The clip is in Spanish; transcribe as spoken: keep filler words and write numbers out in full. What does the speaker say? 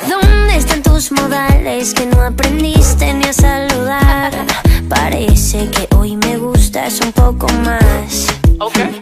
¿Dónde están tus modales que no aprendiste ni a saludar? Parece que hoy me gustas un poco más. Okay.